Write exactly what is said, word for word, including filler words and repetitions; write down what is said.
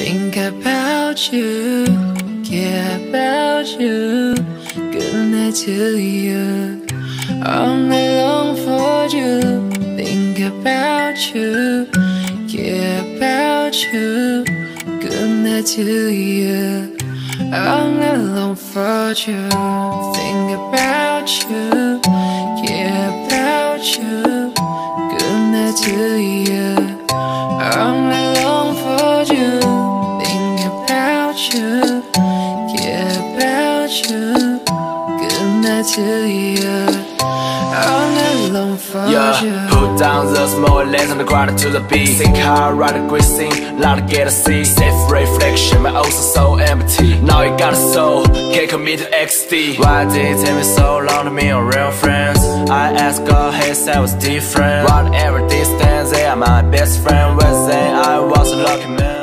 think about you, care about you, good night to you. All night long for you, think about you, care about you, good night to you. All night long for you, think about you, care about you, good night to you. All night long for you, think about you, care about you, good night to you. All night long for yeah, you. Put down the small legs on the ground to the beat. Think hard, ride a great scene, lot to get a see. Safe reflection, my ocean so empty. Now you got a soul, can't commit to X D. Why did it take me so long to meet your real friends? I asked God, hey, said I was different. Whatever distance, they are my best friend. When they I was a lucky man.